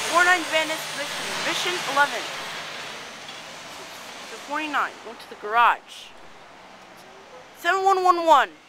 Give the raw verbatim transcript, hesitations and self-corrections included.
four nine Venice, mission eleven. So forty-nine, go to the garage. seven one one one.